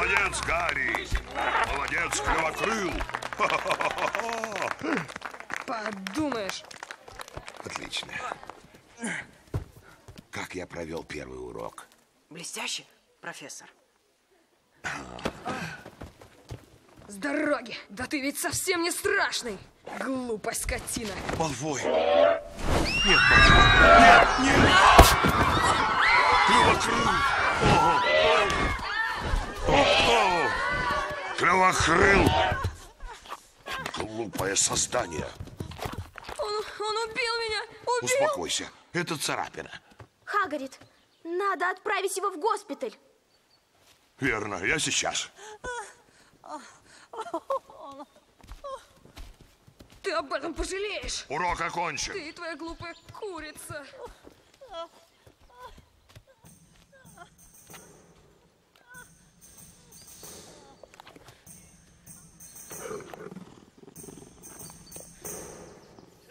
Молодец, Гарри! Молодец, Клювокрыл! Подумаешь. Отлично. Как я провел первый урок? Блестяще, профессор. С дороги! Да ты ведь совсем не страшный! Глупая скотина! Малфой! Нет, Малфой! Нет, нет! Клювокрыл! Клювокрыл! Глупое создание! Он убил меня! Убил! Успокойся, это царапина. Хагрид, надо отправить его в госпиталь. Верно, я сейчас. Ты об этом пожалеешь! Урок окончен. Ты и твоя глупая курица!